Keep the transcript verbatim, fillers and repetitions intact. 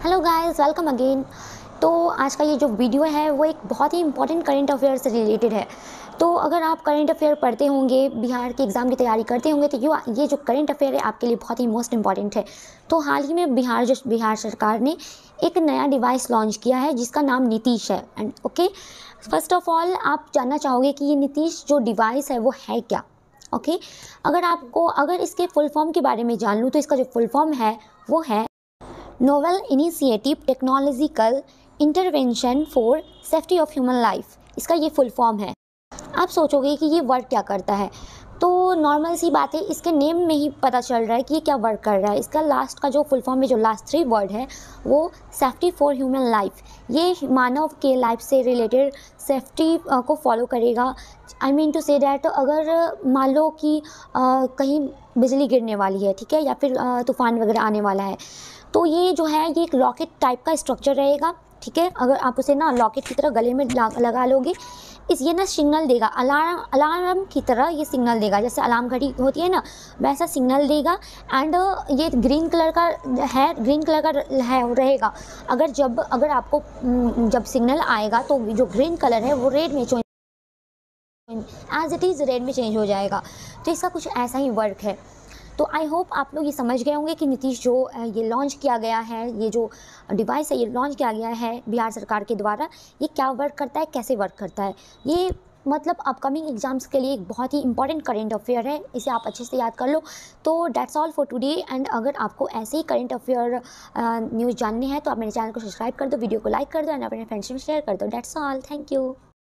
Hello guys, welcome again. तो आज का ये जो वीडियो है वो एक बहुत ही इंपॉर्टेंट करंट अफेयर से रिलेटेड है। तो अगर आप करंट अफेयर पढ़ते होंगे, बिहार के एग्ज़ाम की तैयारी करते होंगे, तो यो ये जो करंट अफेयर है आपके लिए बहुत ही मोस्ट इंपॉर्टेंट है। तो हाल ही में बिहार जो बिहार सरकार ने एक नया डिवाइस लॉन्च किया है जिसका नाम नीतीश है। And okay, first of all आप जानना चाहोगे कि ये नीतीश जो डिवाइस है वो है क्या। Okay okay? अगर आपको अगर इसके फुल फॉर्म के बारे में जान लूँ तो इसका जो फुल फॉर्म है वो है novel initiative technological intervention for safety of human life. इसका ये फुल फॉर्म है। आप सोचोगे कि ये वर्क क्या करता है, तो नॉर्मल सी बात है, इसके नेम में ही पता चल रहा है कि ये क्या वर्क कर रहा है। इसका लास्ट का जो फुल फॉर्म में जो लास्ट थ्री वर्ड है वो सेफ्टी फॉर ह्यूमन लाइफ। ये मानव के लाइफ से रिलेटेड सेफ्टी को फॉलो करेगा। I mean to say that अगर मान लो कि आ, कहीं बिजली गिरने वाली है, ठीक है, या फिर तूफ़ान वगैरह आने वाला है, तो ये जो है ये एक लॉकेट टाइप का स्ट्रक्चर रहेगा। ठीक है, अगर आप उसे ना लॉकेट की तरह गले में लगा लोगे, इस ये ना सिग्नल देगा, अलार्म अलार्म की तरह ये सिग्नल देगा। जैसे अलार्म घड़ी होती है ना, वैसा सिग्नल देगा। एंड ये ग्रीन कलर का है, ग्रीन कलर का है रहेगा। अगर जब अगर आपको जब सिग्नल आएगा तो जो ग्रीन कलर है वो रेड में change as it is red में चेंज हो जाएगा। तो इसका कुछ ऐसा ही वर्क है। तो आई होप आप लोग ये समझ गए होंगे कि नीतीश जो ये लॉन्च किया गया है, ये जो डिवाइस है ये लॉन्च किया गया है बिहार सरकार के द्वारा, ये क्या वर्क करता है, कैसे वर्क करता है। ये मतलब अपकमिंग एग्जाम्स के लिए एक बहुत ही इंपॉर्टेंट करेंट अफेयर है, इसे आप अच्छे से याद कर लो। तो that's all for today. And अगर आपको ऐसे ही करेंट अफेयर न्यूज़ जानने हैं तो आप मेरे चैनल को सब्सक्राइब कर दो, वीडियो को लाइक कर दो एंड अपने फ्रेंड्स में शेयर कर दो। That's all, thank you.